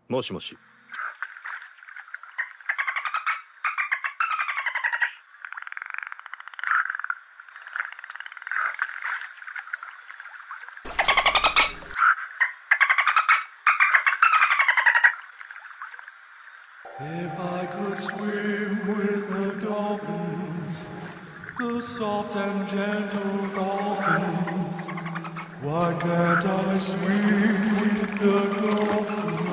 もしもし。 If I could swim with the dolphins, the soft and gentle dolphins, why can't I swim with the dolphins?